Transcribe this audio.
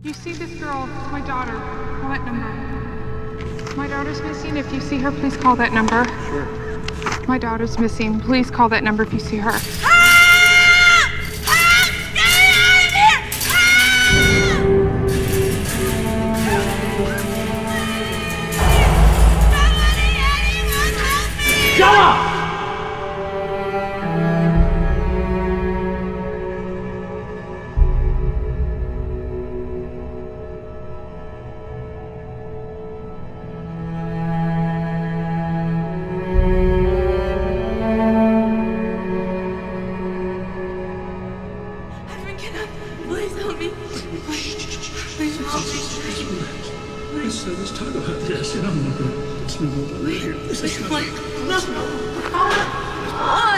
You see this girl, my daughter, call that number. My daughter's missing. If you see her, please call that number. Sure. My daughter's missing. Please call that number if you see her. Shut up! Please help me. Please help me. Let's talk about this. Let's move over here. Please, no. Why?